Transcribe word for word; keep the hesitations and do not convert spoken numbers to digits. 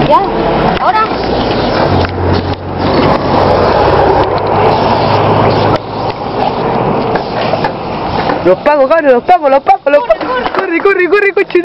Ya, ahora. Los pagos, cabrón, los pagos, los pagos, los pagos. Corre, corre, corre, coche.